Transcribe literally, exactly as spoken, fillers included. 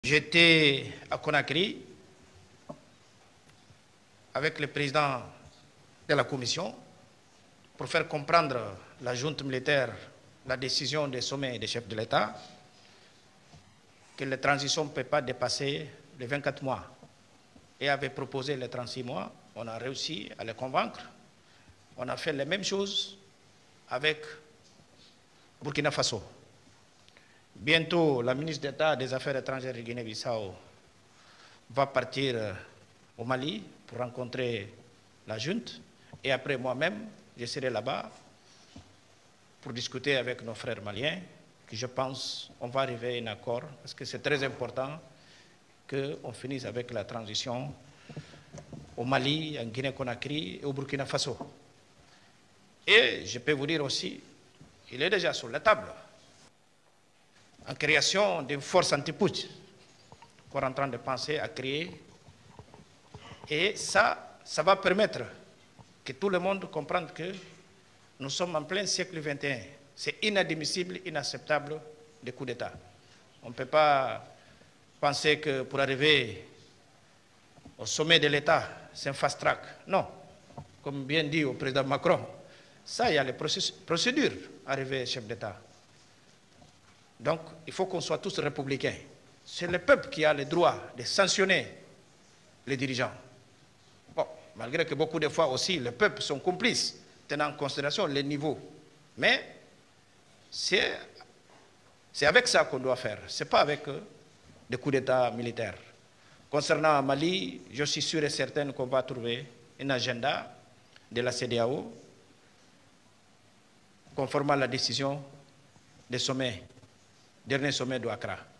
J'étais à Conakry avec le président de la commission pour faire comprendre à la junte militaire la décision des sommets des chefs de l'État que la transition ne peut pas dépasser les vingt-quatre mois et avait proposé les trente-six mois. On a réussi à les convaincre. On a fait les mêmes choses avec Burkina Faso. Bientôt, la ministre d'État des Affaires étrangères de Guinée-Bissau va partir au Mali pour rencontrer la junte. Et après moi-même, je serai là-bas pour discuter avec nos frères maliens, que je pense qu'on va arriver à un accord, parce que c'est très important qu'on finisse avec la transition au Mali, en Guinée-Conakry et au Burkina Faso. Et je peux vous dire aussi, il est déjà sur la table, en création d'une force anti-putsch qu'on est en train de penser à créer. Et ça, ça va permettre que tout le monde comprenne que nous sommes en plein siècle vingt et un. C'est inadmissible, inacceptable des coups d'État. On ne peut pas penser que pour arriver au sommet de l'État, c'est un fast-track. Non. Comme bien dit au président Macron, ça, il y a les procédures à arriver chef d'État. Donc, il faut qu'on soit tous républicains. C'est le peuple qui a le droit de sanctionner les dirigeants. Bon, malgré que beaucoup de fois aussi, le peuple sont complices, tenant en considération les niveaux. Mais c'est avec ça qu'on doit faire. Ce n'est pas avec euh, des coups d'État militaires. Concernant Mali, je suis sûr et certain qu'on va trouver un agenda de la C E D E A O conformément à la décision des sommets, dernier sommet de Accra.